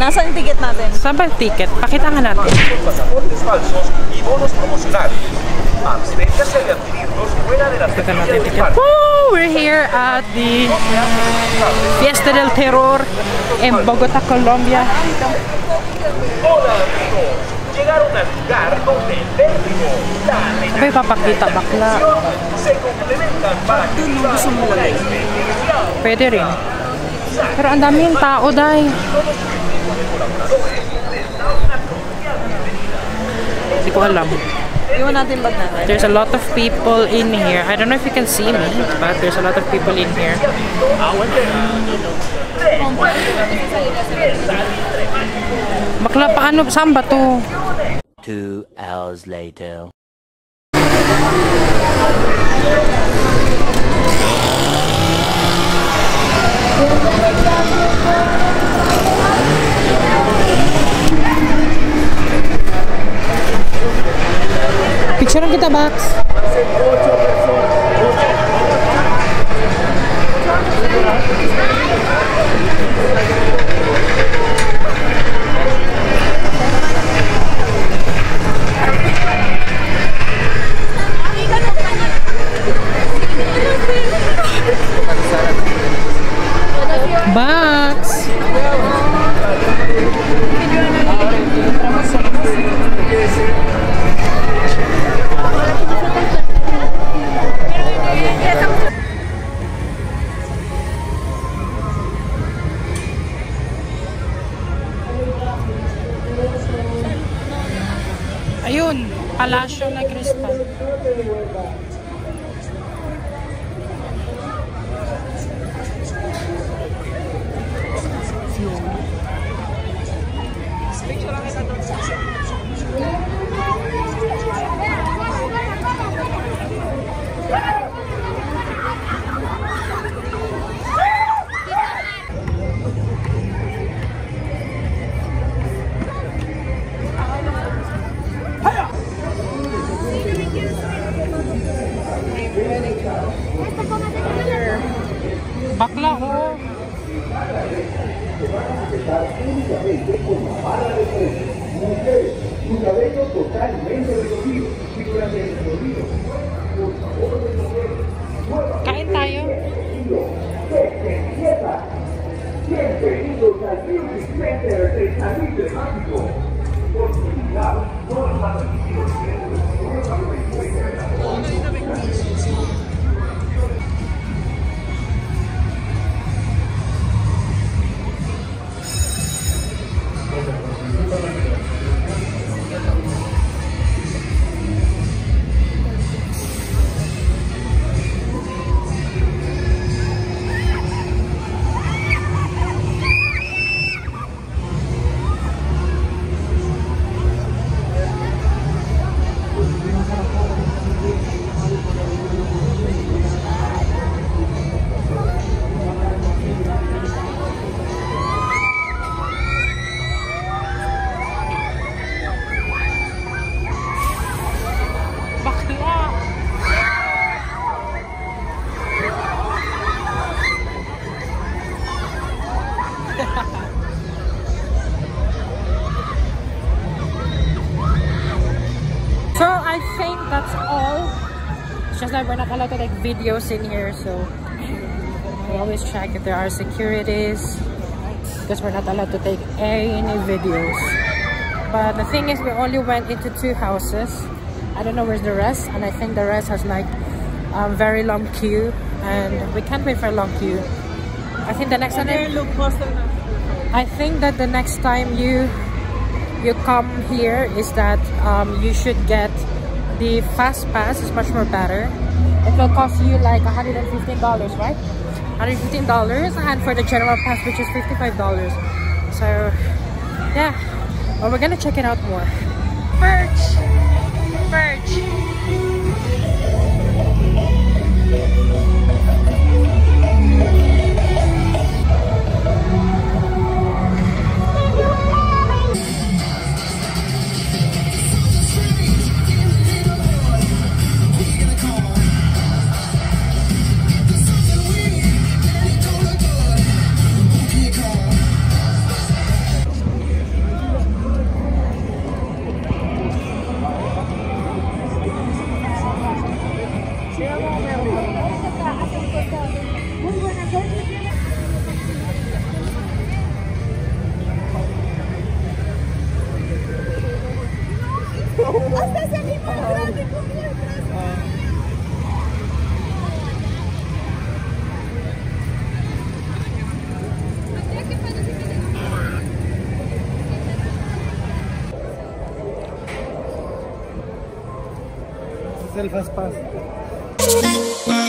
Nasaan yung ticket natin? Saan ba yung ticket? Pakita nga natin. Pakita natin ticket. Woo! We're here at the Fiesta del Terror in Bogotá, Colombia. Ano ipapakita? Bakla. Pwede rin. Pero ang daming tao, day. Hindi ko alam. Iwan natin bag natin. There's a lot of people in here. I don't know if you can see me, but there's a lot of people in here. Bakla, paano? Saan ba to? 2 hours later. Picturean kita, Bax. Bax. Ayun, Palasyo na Cristal. Bakla, oh. Kain tayo. So I think that's all. It's just that we're not allowed to take videos in here, so we always check if there are securities because we're not allowed to take any videos. But the thing is, we only went into 2 houses. I don't know where's the rest, and I think the rest has like very long queue, and we can't wait for a long queue. I think the next time. I think that the next time you come here is that you should get the fast pass. It's much more better. It will cost you like $115, right? $115, and for the general pass, which is $55. So yeah, well, we're gonna check it out more. Merch. Hasta salimos grande con mientras. Es el fast pass.